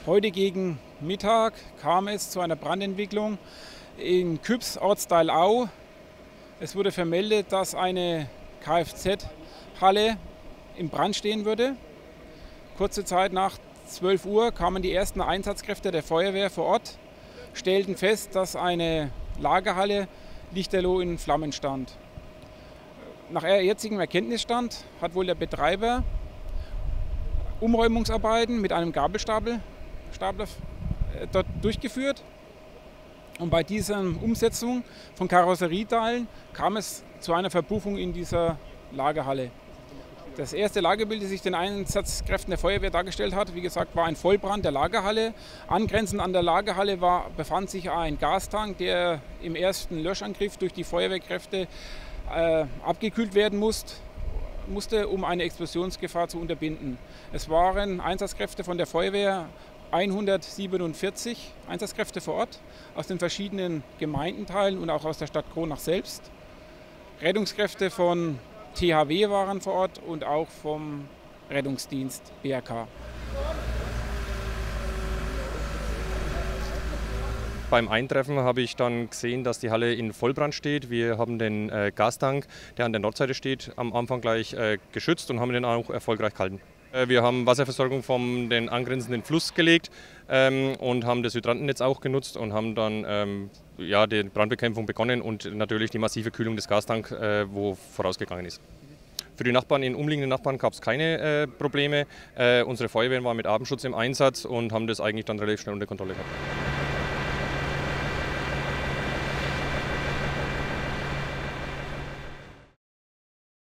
Heute gegen Mittag kam es zu einer Brandentwicklung in Küps, Ortsteil Au. Es wurde vermeldet, dass eine Kfz-Halle im Brand stehen würde. Kurze Zeit nach 12 Uhr kamen die ersten Einsatzkräfte der Feuerwehr vor Ort, stellten fest, dass eine Lagerhalle lichterloh in Flammen stand. Nach jetzigem Erkenntnisstand hat wohl der Betreiber Umräumungsarbeiten mit einem Gabelstapler dort durchgeführt. Und bei dieser Umsetzung von Karosserieteilen kam es zu einer Verpuffung in dieser Lagerhalle. Das erste Lagerbild, das sich den Einsatzkräften der Feuerwehr dargestellt hat, wie gesagt, war ein Vollbrand der Lagerhalle. Angrenzend an der Lagerhalle befand sich ein Gastank, der im ersten Löschangriff durch die Feuerwehrkräfte abgekühlt werden musste, um eine Explosionsgefahr zu unterbinden. Es waren Einsatzkräfte von der Feuerwehr 147 Einsatzkräfte vor Ort aus den verschiedenen Gemeindenteilen und auch aus der Stadt Kronach selbst. Rettungskräfte von THW waren vor Ort und auch vom Rettungsdienst BRK. Beim Eintreffen habe ich dann gesehen, dass die Halle in Vollbrand steht. Wir haben den Gastank, der an der Nordseite steht, am Anfang gleich geschützt und haben den auch erfolgreich gehalten. Wir haben Wasserversorgung von den angrenzenden Fluss gelegt und haben das Hydrantennetz auch genutzt und haben dann die Brandbekämpfung begonnen und natürlich die massive Kühlung des Gastanks, wo vorausgegangen ist. Für die Nachbarn, in umliegenden Nachbarn gab es keine Probleme. Unsere Feuerwehren waren mit Abendschutz im Einsatz und haben das eigentlich dann relativ schnell unter Kontrolle gehabt.